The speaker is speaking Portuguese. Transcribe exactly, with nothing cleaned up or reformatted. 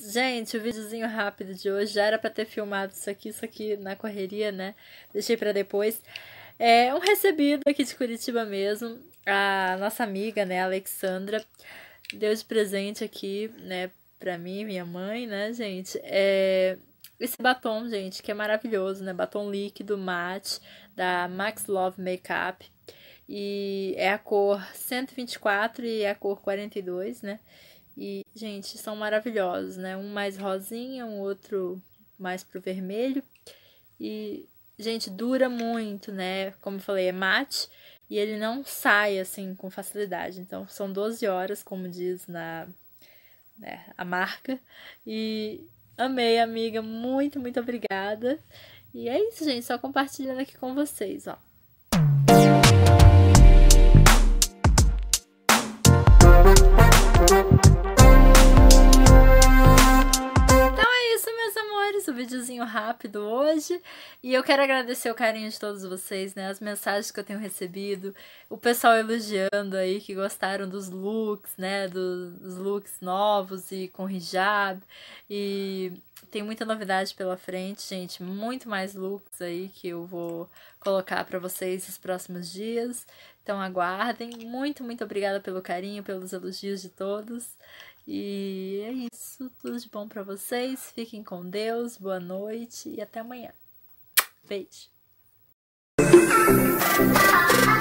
gente, o videozinho rápido de hoje já era pra ter filmado isso aqui, isso aqui na correria, né? Deixei pra depois. É um recebido aqui de Curitiba mesmo. A nossa amiga, né, a Alexandra, deu de presente aqui, né, pra mim, minha mãe, né, gente? É esse batom, gente, que é maravilhoso, né? Batom líquido mate da Max Love Makeup. E é a cor cento e vinte e quatro e a cor quarenta e dois, né? E, gente, são maravilhosos, né? Um mais rosinha, um outro mais pro vermelho. E, gente, dura muito, né? Como eu falei, é mate e ele não sai, assim, com facilidade. Então, são doze horas, como diz na, né, a marca. E amei, amiga. Muito, muito obrigada. E é isso, gente. Só compartilhando aqui com vocês, ó. Um videozinho rápido hoje, e eu quero agradecer o carinho de todos vocês, né, as mensagens que eu tenho recebido, o pessoal elogiando aí, que gostaram dos looks, né, dos, dos looks novos e com hijab, e tem muita novidade pela frente, gente, muito mais looks aí que eu vou colocar para vocês nos próximos dias, então aguardem. Muito, muito obrigada pelo carinho, pelos elogios de todos. E é isso, tudo de bom pra vocês, fiquem com Deus, boa noite e até amanhã. Beijo!